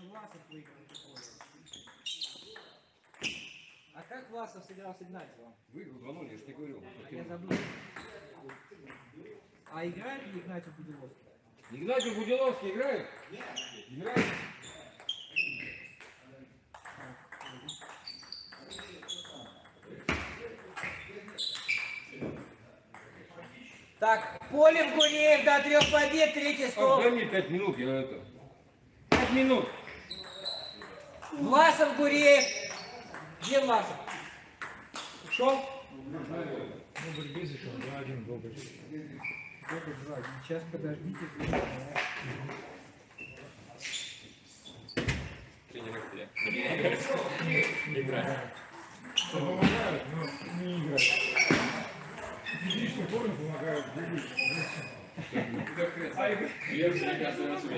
Власов выиграл. А как Власов сыграл с Игнатьевым? Выиграл 2-0, я же не говорил. Я забыл. А играет ли Игнатьев Будиловский? Игнатьев Будиловский играет? Играет. Так, Полев Гуреев до 3 побед, третий стол. Дай мне 5 минут, я это. 5 минут. Власов Гуреев. Где Власов? Ушел? Добрый без еще, 2-1 добрый. Сейчас подождите. Играет. Помогают, но не играют. Физически форме помогают. Я уже не каждый раз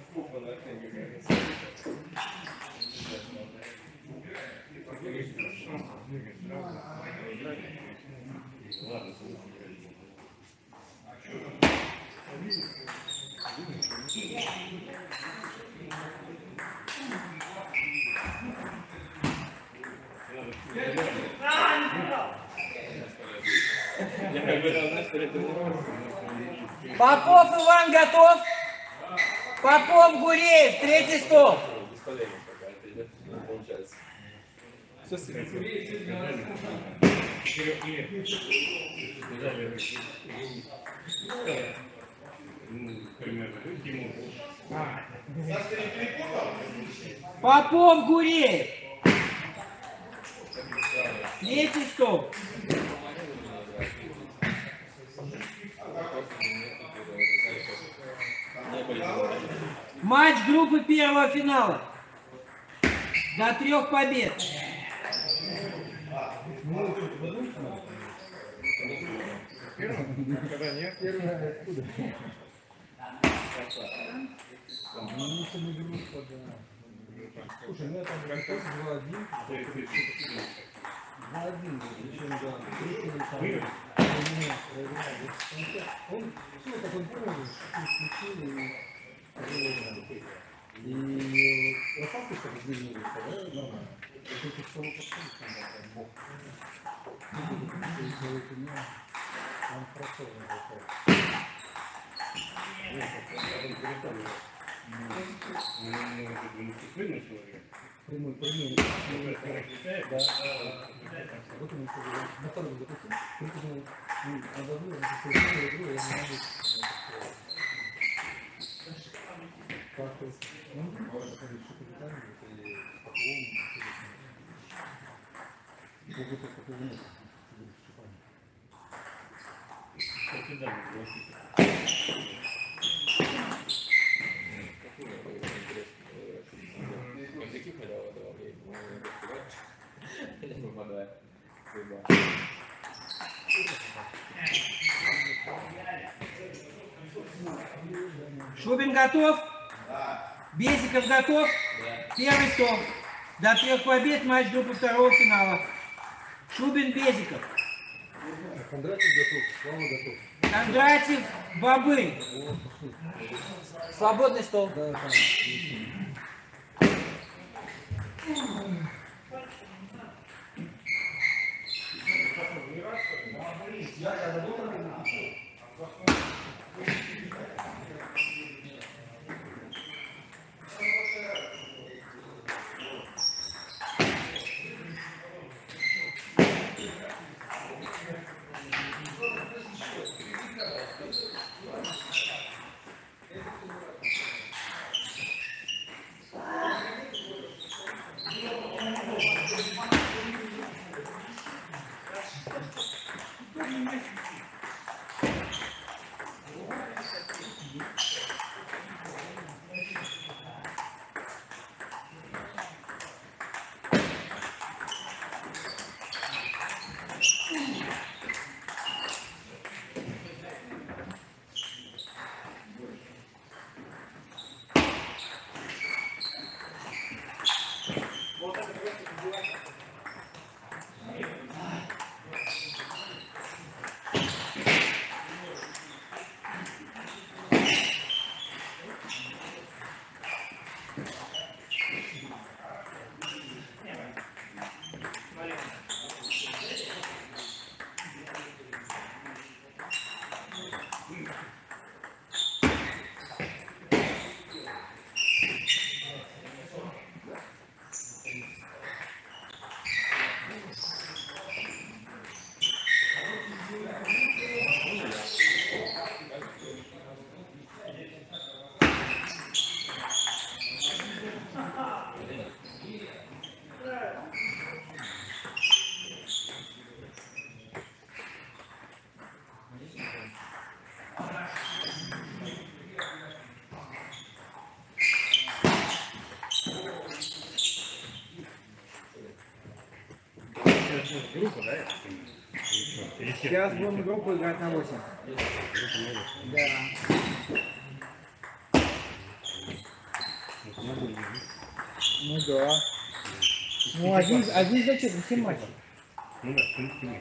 Попов Иван готов? Попов Гуреев, третий стол. Попов Гуреев. Третий стол. Матч группы первого финала. До 3 побед. Когда нет, первый откуда? Слушай, ну это конкурс 2-1. 2-1, причем да. Он, ну, как он понял, включил и расставку, чтобы изменились, да, нормально. Это что вы подходите, там, бог. Он хорошо прямой, да. Вот он на втором запустил, на одну, на игру, я не могу. Как-то, ну, можно сказать, что капитально, и по-полному, как будто такого нет. Шубин готов? Безиков готов? Первый стол. До 3 побед, матч группы второго финала. Шубин, Безиков. Кондратьев готов, Слава готов. Кондратьев, Бабы. Свободный стол. Да, там. группа, да? Или все? Сейчас будем группу играть на 8. Да. Ну да. Ну один зачет на 7 матчей. Ну да, в принципе.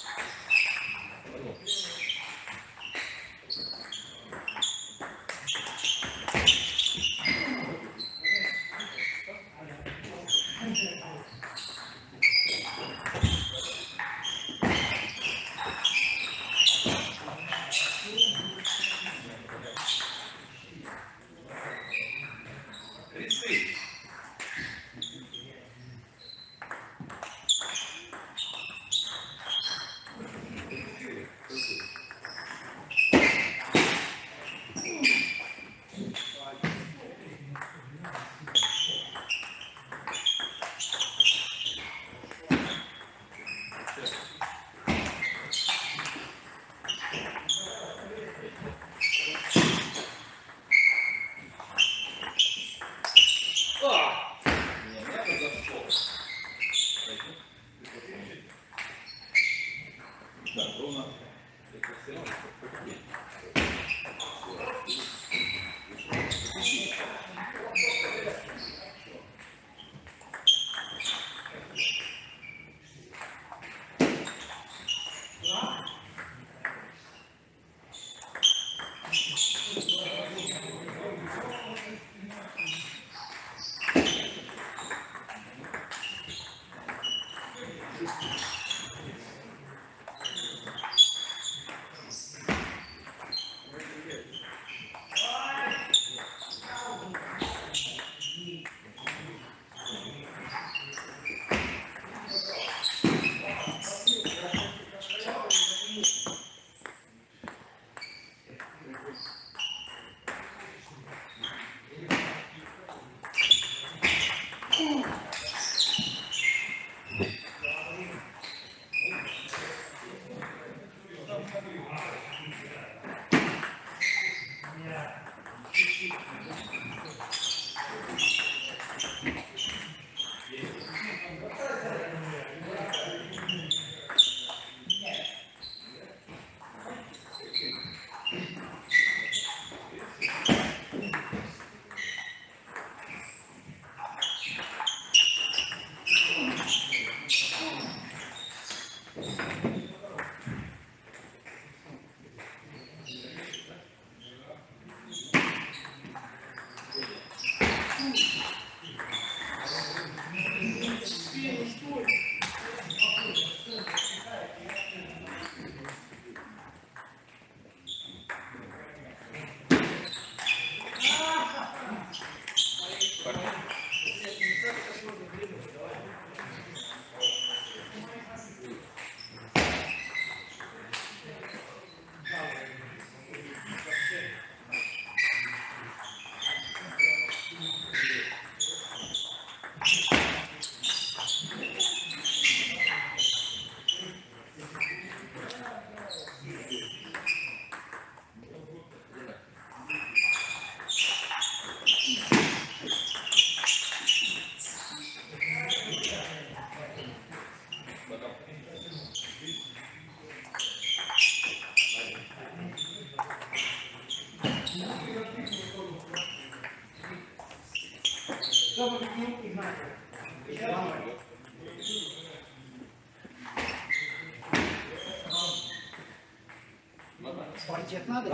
Паркет надо?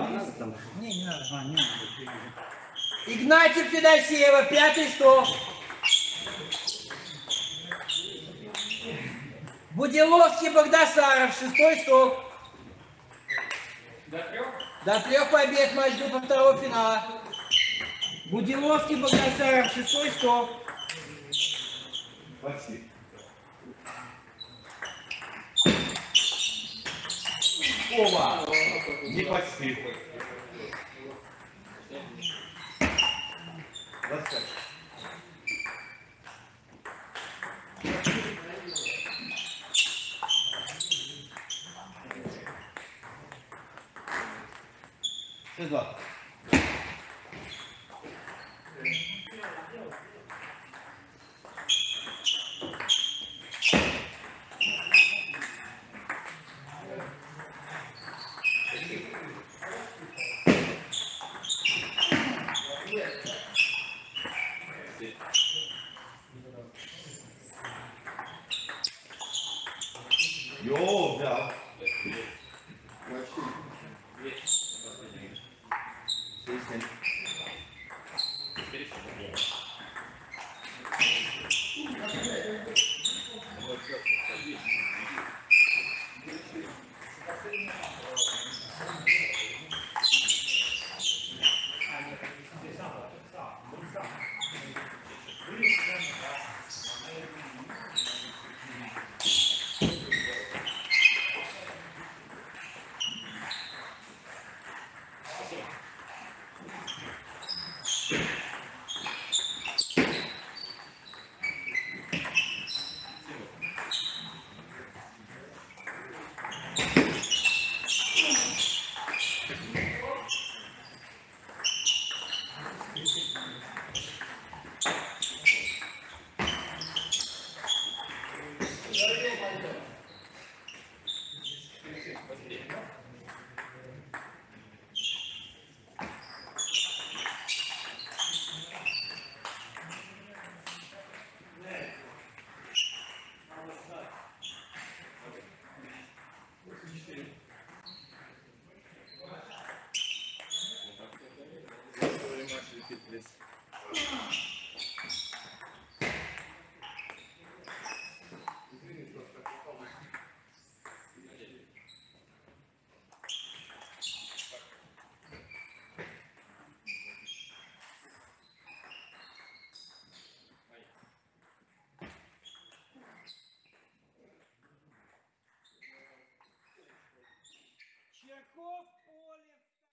Не надо. Не надо. Игнатьев Федосеева, 5-й стол. Будиловский Богдасаров, 6-й стол. До 3 побед матч группы второго финала. Будиловский Богдасаров, 6-й стол. Спасибо. Оба! Не почти. 25. Два. This.